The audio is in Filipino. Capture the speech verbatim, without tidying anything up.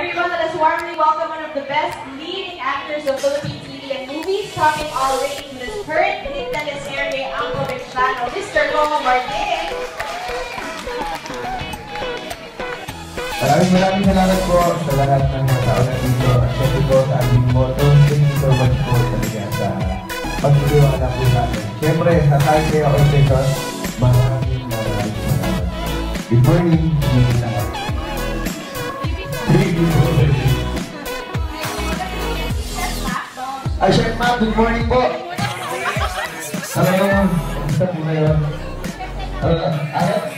Everyone, let us warmly welcome one of the best leading actors of Philippine T V and movies, talking all ratings in this current hit teleserye, Ang Probinsyano, Mister Coco Martin. Maraming maraming salamat po sa lahat ng mga tao na dito at syempre po sa aming motto. Thank you so much po talaga sa pagtitiwala po natin. Syempre, sa tayo kayo audition, maraming maraming salamat. Good morning, good lahat. Good morning. Ay, Chef Matt, good morning po. Ano yun? Kamusta po kayo? Ano?